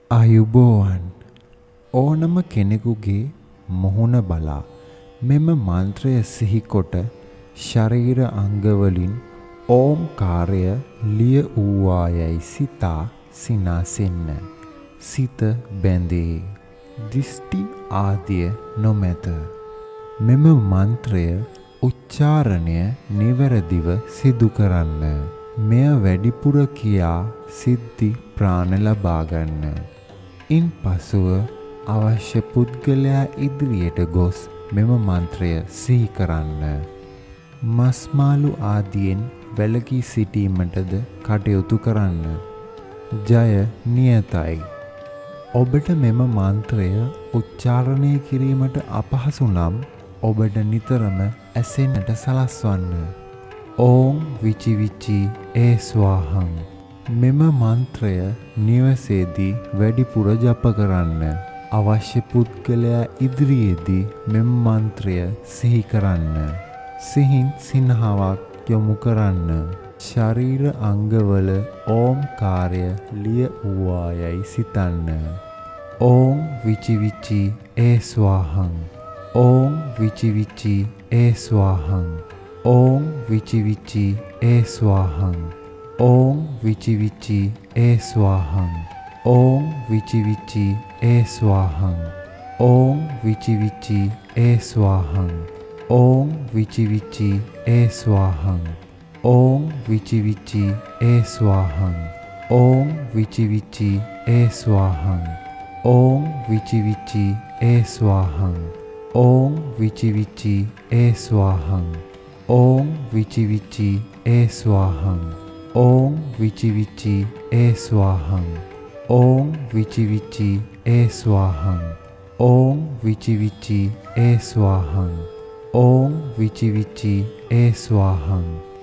ආයුබෝවන් ඕනම කෙනෙකුගේ මුහුණ බලා මෙම මන්ත්‍රය සිහිකොට ශරීර අංගවලින් ඕම්කාරය ලිය වූවායයි සිතා සිනාසෙන්න. සිත බැඳේ. දිෂ්ටි ආදිය නොමැත. මෙම මන්ත්‍රය උච්චාරණය නිවැරදිව සිදු කරන්න. මෙය වැඩිපුර කියා සිද්ධි ප්‍රාණ ලබා ගන්න. ඉන් පසුව අවශ්‍ය පුද්ගලයා ඉදිරියට ගොස් මෙම මන්ත්‍රය සිහි කරන්න. මස්මාළු ආදියෙන් වැළකී සිටීමටද කටයුතු කරන්න. ජය නියතයි. ඔබට මෙම මන්ත්‍රය උච්චාරණය කිරීමට අපහසු නම් ඔබට නිතරම ඇසෙන්නට සලස්වන්න. ඕම් විචි විචි ඒ ස්වාහං. මෙම මන්ත්‍රය නිවසේදී වැඩිපුර ජප කරන්න. අවශ්‍ය පුද්ගලයා ඉදිරියේදී මෙම මන්ත්‍රය සිහි කරන්න. සිහින් සිනහාවක් යොමු කරන්න. ශරීර අංගවල ඕම්කාරය ලිය වූවායයි සිතන්න. ඕම් විචි විචි ඒ ස්වාහං. ඕම් විචි විචි ඒ ස්වාහං. ඕම් විචි විචි ඒ ස්වාහං. ඕම් විචි විචි ඒ ස්වාහං. ඕම් විචි විචි ඒ ස්වාහං. ඕම් විචි විචි ඒ ස්වාහං. ඕම් විචි විචි ඒ ස්වාහං. ඕම් විචි විචි ඒ ස්වාහං. ඕම් විචි විචි ඒ ස්වාහං. ඕම් විචි විචි ඒ ස්වාහං. ඕම් විචි විචි ඒ ස්වාහං. ඕම් විචි විචි ඒ ස්වාහං. ඕම් විචි විචි ඒ ස්වාහං. ඕම් විචි විචි ඒ ස්වාහං. ඕම් විචි විචි ඒ ස්වාහං. ඕම් විචි විචි ඒ ස්වාහං.